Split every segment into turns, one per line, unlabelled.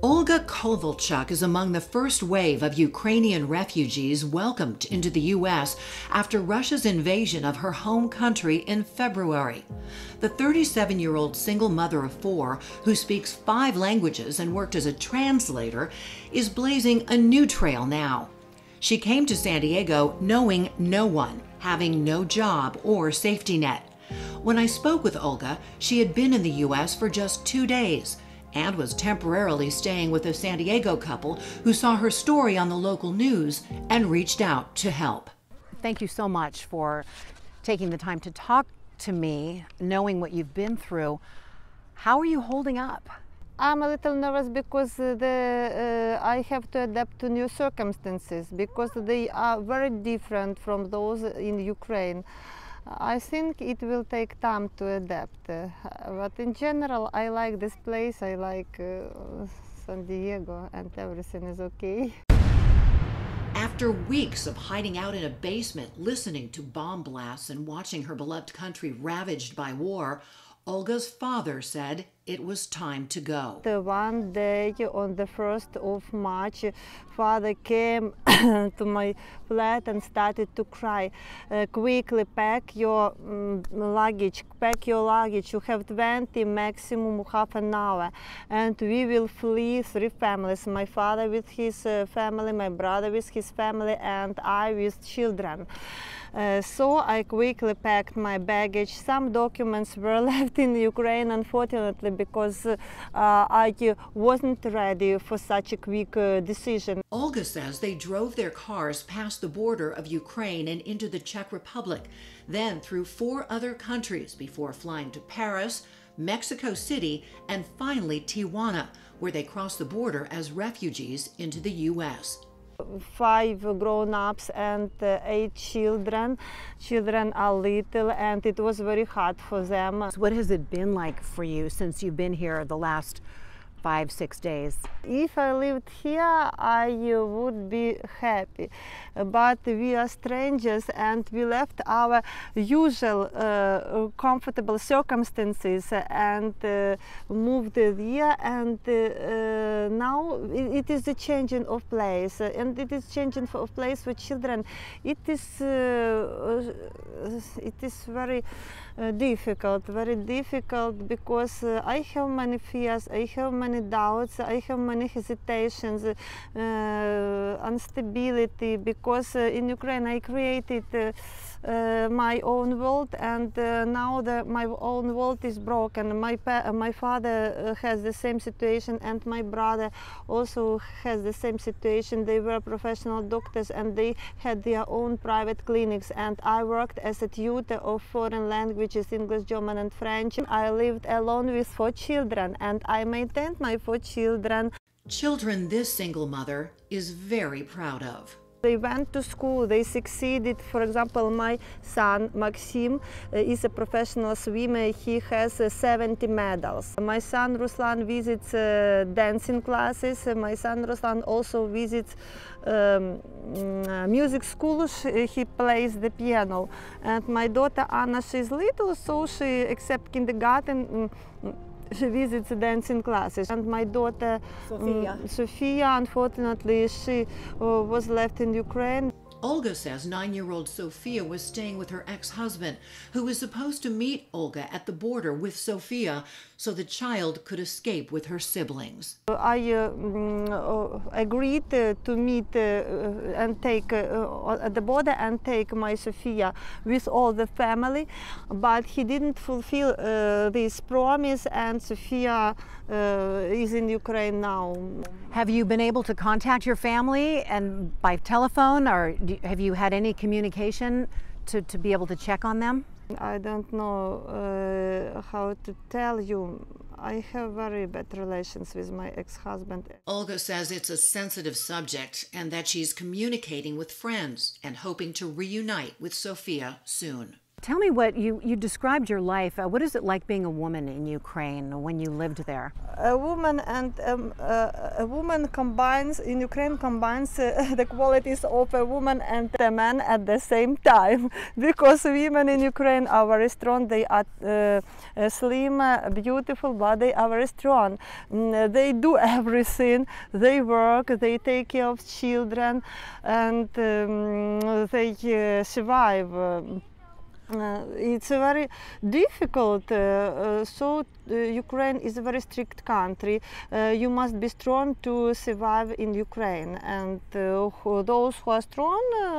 Olga Kovalchuk is among the first wave of Ukrainian refugees welcomed into the U.S. after Russia's invasion of her home country in February. The 37-year-old single mother of 4, who speaks 5 languages and worked as a translator, is blazing a new trail now. She came to San Diego knowing no one, having no job or safety net. When I spoke with Olga, she had been in the U.S. for just 2 days and was temporarily staying with a San Diego couple who saw her story on the local news and reached out to help. Thank you so much for taking the time to talk to me, knowing what you've been through. How are you holding up?
I'm a little nervous because I have to adapt to new circumstances because they are very different from those in Ukraine. I think it will take time to adapt, but in general I like this place, I like San Diego, and everything is okay.
After weeks of hiding out in a basement, listening to bomb blasts and watching her beloved country ravaged by war, Olga's father said it was time to go.
One day on the 1st of March, father came to my flat and started to cry. Quickly pack your luggage, you have 20, maximum half an hour, and we will flee 3 families. My father with his family, my brother with his family, and I with children. So I quickly packed my baggage. Some documents were left in Ukraine, unfortunately, because I wasn't ready for such a quick decision.
Olga says they drove their cars past the border of Ukraine and into the Czech Republic, then through 4 other countries before flying to Paris, Mexico City, and finally Tijuana, where they crossed the border as refugees into the U.S.
5 grown-ups and 8 children. Children are little, and it was very hard for them.
What has it been like for you since you've been here the last 5-6 days?
If I lived here, I would be happy. But we are strangers and we left our usual comfortable circumstances and moved here, and now it is the changing of place, and it is changing of place for children. It is very difficult because I have many fears, I have many doubts, I have many hesitations, instability, because in Ukraine I created my own world, and now my own world is broken. My father has the same situation, and my brother also has the same situation. They were professional doctors and they had their own private clinics, and I worked as a tutor of foreign languages, English, German and French. I lived alone with 4 children, and I maintained my 4 children.
Children this single mother is very proud of.
They went to school, they succeeded. For example, my son, Maxim, is a professional swimmer. He has 70 medals. My son, Ruslan, visits dancing classes. My son, Ruslan, also visits music schools. He plays the piano. And my daughter, Anna, she's little, so she, except kindergarten, she visits dancing classes. And my daughter, Sophia, unfortunately, she was left in Ukraine.
Olga says 9-year-old Sophia was staying with her ex-husband, who was supposed to meet Olga at the border with Sophia so the child could escape with her siblings.
I agreed to meet and take at the border and take my Sophia with all the family, but he didn't fulfill this promise, and Sophia is in Ukraine now.
Have you been able to contact your family and by telephone, or have you had any communication to be able to check on them?
I don't know how to tell you. I have very bad relations with my ex-husband.
Olga says it's a sensitive subject and that she's communicating with friends and hoping to reunite with Sophia soon. Tell me what you described your life. What is it like being a woman in Ukraine when you lived there?
A woman and a woman combines in Ukraine the qualities of a woman and a man at the same time, because women in Ukraine are very strong. They are slim, beautiful, but they are very strong. They do everything. They work. They take care of children, and they survive. It's very difficult. Ukraine is a very strict country. You must be strong to survive in Ukraine, and those who are strong,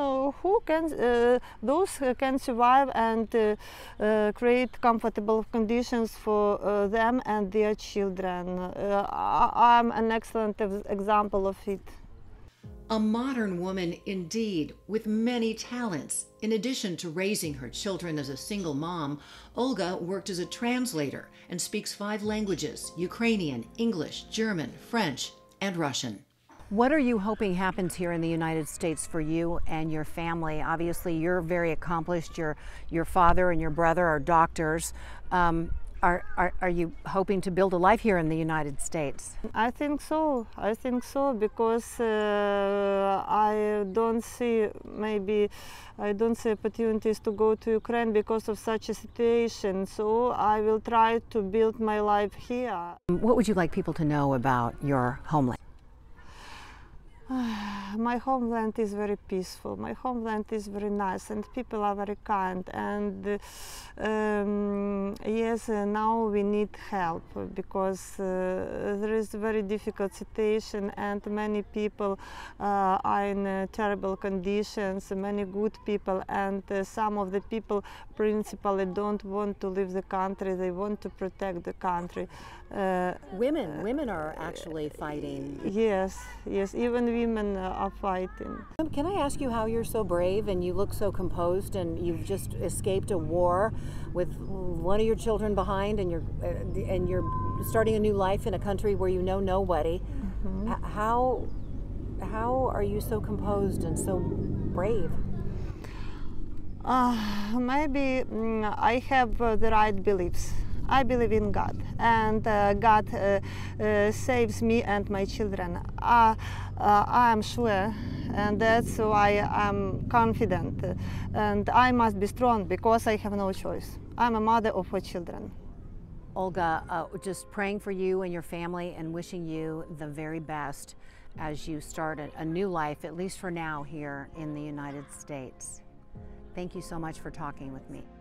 those can survive and create comfortable conditions for them and their children. I'm an excellent example of it.
A modern woman indeed, with many talents. In addition to raising her children as a single mom, Olga worked as a translator and speaks 5 languages: Ukrainian, English, German, French, and Russian. What are you hoping happens here in the United States for you and your family? Obviously, you're very accomplished. Your father and your brother are doctors. Are you hoping to build a life here in the United States?
I think so. I think so, because I don't see opportunities to go to Ukraine because of such a situation. So I will try to build my life here.
What would you like people to know about your homeland?
My homeland is very peaceful. My homeland is very nice, and people are very kind. And yes, now we need help, because there is a very difficult situation, and many people are in terrible conditions. Many good people, and some of the people principally don't want to leave the country. They want to protect the country.
Women are actually fighting.
Yes, even women are fighting.
Can I ask you how you're so brave and you look so composed, and you've just escaped a war with one of your children behind, and you're starting a new life in a country where you know nobody? Mm-hmm. How are you so composed and so brave?
Maybe I have the right beliefs. I believe in God, and God saves me and my children. I am sure, and that's why I'm confident. And I must be strong, because I have no choice. I'm a mother of 4 children.
Olga, just praying for you and your family, and wishing you the very best as you start a new life, at least for now, here in the United States. Thank you so much for talking with me.